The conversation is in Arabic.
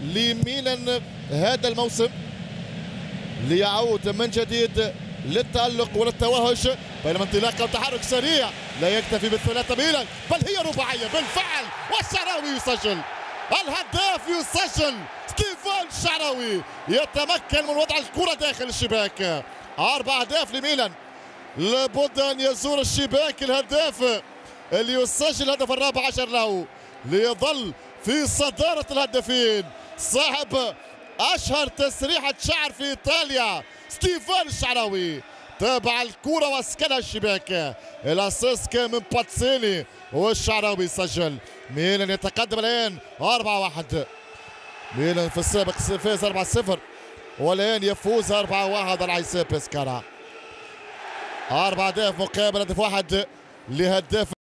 لميلان هذا الموسم ليعود من جديد للتألق وللتوهج، بينما انطلاقه وتحرك سريع لا يكتفي بالثلاثة ميلان بل هي رباعية بالفعل، والشعراوي يسجل الهداف، يسجل ستيفان الشعراوي يتمكن من وضع الكرة داخل الشباك. 4 أهداف لميلان، لابد أن يزور الشباك الهداف اللي يسجل الهدف الرابع عشر له ليظل في صدارة الهدافين، صاحب أشهر تسريحة شعر في إيطاليا ستيفان الشعراوي تابع الكرة واسكنها الشباك، الاسيست من باتسيني والشعراوي سجل. ميلان يتقدم الآن 4-1. ميلان في السابق فاز 4-0 والآن يفوز 4-1 على حساب بيسكارا. 4 أهداف مقابل هدف واحد لهداف